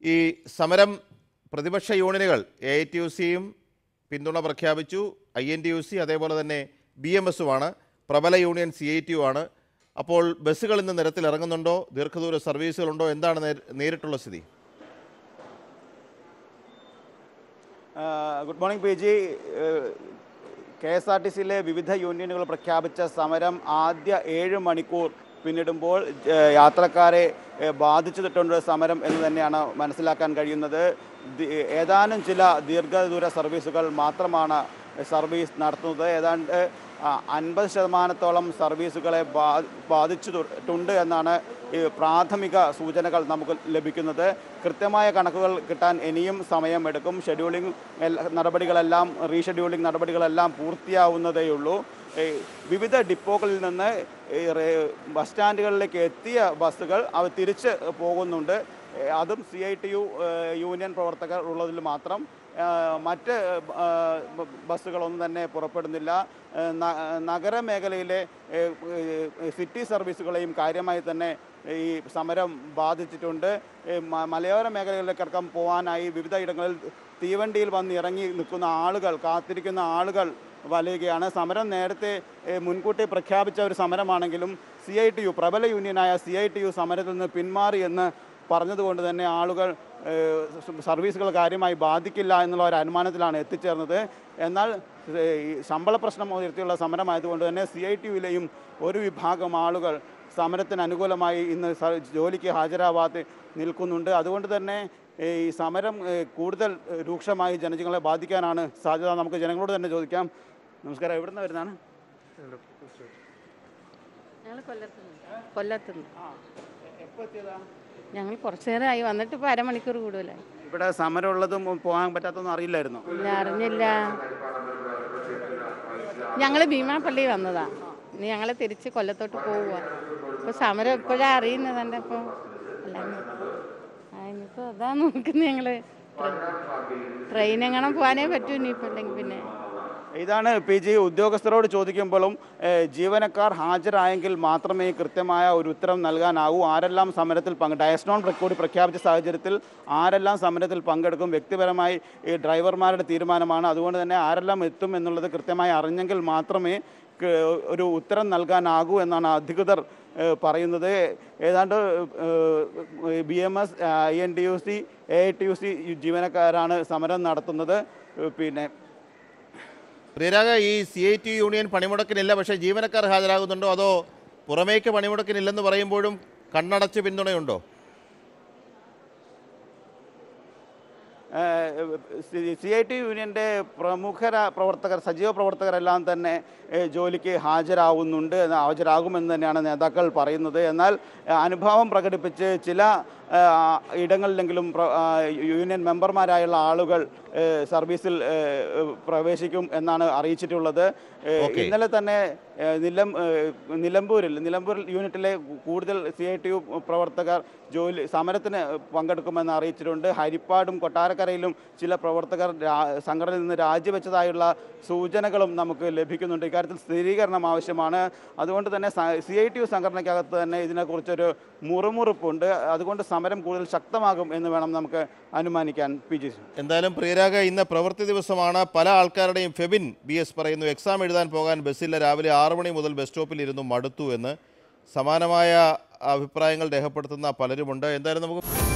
ഈ സമരം പ്രതിപക്ഷ യൂണിയനുകൾ AITUC-യും പിന്തുണ പ്രഖ്യാപിച്ചു, INTUC അതേപോലെ തന്നെ BMS-ഉമാണ്, പ്രബല യൂണിയൻ CITU ആണ്. അപ്പോൾ ബസ്സുകൾ ഇന്ന് നിരത്തിൽ ഇറങ്ങുന്നുണ്ടോ? ദീർഘദൂര സർവീസുകളുണ്ടോ? എന്താണ് നേരിട്ടുള്ള സ്ഥിതി? Good morning PG. KSRTC-യിലെ വിവിധ യൂണിയനുകൾ പ്രഖ്യാപിച്ച സമരം ആദ്യ 7 മണിക്കൂർ പിന്നിടുമ്പോൾ യാത്രക്കാരെ ബാധിച്ചിട്ടുണ്ട് സമരം എന്ന് തന്നെയാണ് മനസ്സിലാക്കാൻ കഴിയുന്നത്. ഏതാനും ചില ദീർഘദൂര സർവീസുകൾ മാത്രമാണ് സർവീസ് നടത്തുന്നത്. ഏതാണ്ട് 50% സർവീസുകളെ ബാധിച്ചിട്ടുണ്ട് എന്നാണ് പ്രാഥമിക സൂചനകൾ നമുക്ക് ലഭിക്കുന്നത്. കൃത്യമായ കണക്കുകൾ കിട്ടാൻ ഇനിയും സമയമെടുക്കും. ഷെഡ്യൂളിംഗ് നടപടികളെല്ലാം റീഷെഡ്യൂളിംഗ് നടപടികളെല്ലാം പൂർത്തിയാവുന്നതേയുള്ളൂ. വിവിധ ഡിപ്പോകളിൽ നിന്ന് ബസ് സ്റ്റാൻഡുകളിലേക്ക് എത്തിയ ബസ്സുകൾ അവ തിരിച്ച് പോകുന്നുണ്ട്. അതും CITU യൂണിയൻ പ്രവർത്തകർ ഉള്ളതിൽ മാത്രം. മറ്റ് ബസ്സുകളൊന്നും തന്നെ പുറപ്പെടുന്നില്ല. നഗരമേഖലയിലെ സിറ്റി സർവീസുകളെയും കാര്യമായി തന്നെ ഈ സമരം ബാധിച്ചിട്ടുണ്ട്. മലയോര മേഖലകളിലേക്കടക്കം പോകാനായി വിവിധ ഇടങ്ങളിൽ തീവണ്ടിയിൽ വന്ന് ഇറങ്ങി നിൽക്കുന്ന ആളുകൾ, കാത്തിരിക്കുന്ന ആളുകൾ വലയുകയാണ്. സമരം നേരത്തെ മുൻകൂട്ടി പ്രഖ്യാപിച്ച ഒരു സമരമാണെങ്കിലും CITU പ്രബല യൂണിയനായ CITU സമരത്തിൽ നിന്ന് പിന്മാറി എന്ന് പറഞ്ഞതുകൊണ്ട് തന്നെ ആളുകൾ സർവീസുകൾ കാര്യമായി ബാധിക്കില്ല എന്നുള്ള ഒരു അനുമാനത്തിലാണ് എത്തിച്ചേർന്നത്. എന്നാൽ ശമ്പള പ്രശ്നം ഉയർത്തിയുള്ള സമരമായതുകൊണ്ട് തന്നെ CITU-യിലെയും ഒരു വിഭാഗം ആളുകൾ സമരത്തിന് അനുകൂലമായി ഇന്ന് ജോലിക്ക് ഹാജരാവാതെ നിൽക്കുന്നുണ്ട്. അതുകൊണ്ട് തന്നെ ഈ സമരം കൂടുതൽ രൂക്ഷമായി ജനങ്ങളെ ബാധിക്കാനാണ് സാധ്യത. നമുക്ക് ജനങ്ങളോട് തന്നെ ചോദിക്കാം. നമസ്കാരം, എവിടെ നിന്ന് വരുന്നതാണ്? ഞങ്ങൾ കുറച്ചു നേരമായി വന്നിട്ട് ഇപ്പോൾ അരമണിക്കൂർ കൂടുതലായി. ഇവിടെ സമരം ഉള്ളതും പോകാൻ പറ്റാത്തൊന്നും അറിയില്ലായിരുന്നു? അറിഞ്ഞില്ല. ഞങ്ങൾ ഭീമാപ്പള്ളി വന്നതാ. ഇനി ഞങ്ങൾ തിരിച്ച് കൊല്ലത്തോട്ട് പോവുക. ഇപ്പോൾ സമരം എപ്പോഴാണ് അറിയുന്നത്? എൻ്റെ ഇപ്പോൾ ഇനിയിപ്പോൾ അതാ നോക്കുന്നത്. ഞങ്ങൾ ട്രെയിൻ എങ്ങനെ പോകാനേ പറ്റൂ ഇനിയിപ്പോൾ. അല്ലെങ്കിൽ പിന്നെ ഇതാണ് PG. ഉദ്യോഗസ്ഥരോട് ചോദിക്കുമ്പോഴും ജീവനക്കാർ ഹാജരായെങ്കിൽ മാത്രമേ കൃത്യമായ ഒരു ഉത്തരം നൽകാനാവൂ. ആരെല്ലാം സമരത്തിൽ ഡയസ്നോൺ കൂടി പ്രഖ്യാപിച്ച സാഹചര്യത്തിൽ ആരെല്ലാം സമരത്തിൽ പങ്കെടുക്കും വ്യക്തിപരമായി ഈ ഡ്രൈവർമാരുടെ തീരുമാനമാണ്. അതുകൊണ്ട് തന്നെ ആരെല്ലാം എത്തും എന്നുള്ളത് കൃത്യമായി അറിഞ്ഞെങ്കിൽ മാത്രമേ ഒരു ഉത്തരം നൽകാനാകൂ എന്നാണ് അധികൃതർ പറയുന്നത്. ഏതാണ്ട് BMS, INTUC, AITUC ജീവനക്കാരാണ് സമരം നടത്തുന്നത്. പിന്നെ പ്രിയരാഗ, ഈ CITU യൂണിയൻ പണിമുടക്കിനില്ല, പക്ഷേ ജീവനക്കാർ ഹാജരാകുന്നുണ്ടോ? അതോ പുറമേക്ക് പണിമുടക്കിനില്ലെന്ന് പറയുമ്പോഴും കണ്ണടച്ച് പിന്തുണയുണ്ടോ? CITU യൂണിയൻ്റെ പ്രമുഖ പ്രവർത്തകർ, സജീവ പ്രവർത്തകരെല്ലാം തന്നെ ജോലിക്ക് ഹാജരാകുമെന്ന് തന്നെയാണ് നേതാക്കൾ പറയുന്നത്. എന്നാൽ അനുഭാവം പ്രകടിപ്പിച്ച് ചില ഇടങ്ങളിലെങ്കിലും യൂണിയൻ മെമ്പർമാരായുള്ള ആളുകൾ സർവീസിൽ പ്രവേശിക്കും എന്നാണ് അറിയിച്ചിട്ടുള്ളത്. ഇന്നലെ തന്നെ നിലമ്പൂർ യൂണിറ്റിലെ കൂടുതൽ CITU പ്രവർത്തകർ സമരത്തിന് പങ്കെടുക്കുമെന്ന് അറിയിച്ചിട്ടുണ്ട്. ഹരിപ്പാടും കൊട്ടാരക്കരയിലും ചില പ്രവർത്തകർ സംഘടനയിൽ നിന്ന് രാജിവെച്ചതായുള്ള സൂചനകളും നമുക്ക് ലഭിക്കുന്നുണ്ട്. ഇക്കാര്യത്തിൽ സ്ഥിരീകരണം ആവശ്യമാണ്. അതുകൊണ്ട് തന്നെ CITU സംഘടനയ്ക്കകത്ത് തന്നെ ഇതിനെക്കുറിച്ചൊരു മുറുമുറുപ്പുണ്ട്. അതുകൊണ്ട് സമരം കൂടുതൽ ശക്തമാകും എന്ന് വേണം നമുക്ക് അനുമാനിക്കാൻ. PG, എന്തായാലും പ്രിയരാഗ, ഇന്ന് പ്രവൃത്തി ദിവസമാണ്. പല ആൾക്കാരുടെയും ഫെബിൻ BS പറയുന്നു എക്സാം എഴുതാൻ പോകാൻ ബസ്സില്ല, രാവിലെ 6 മണി മുതൽ ബസ് സ്റ്റോപ്പിൽ ഇരുന്നു മടുത്തു എന്ന്. സമാനമായ അഭിപ്രായങ്ങൾ രേഖപ്പെടുത്തുന്ന പലരുമുണ്ട്. എന്തായാലും നമുക്ക്